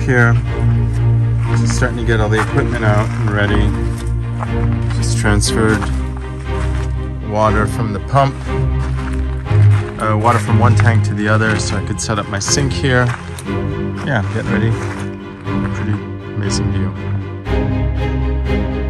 here. Just starting to get all the equipment out and ready. Just transferred water from the pump, water from one tank to the other so I could set up my sink here. Yeah, I'm getting ready. Pretty amazing view.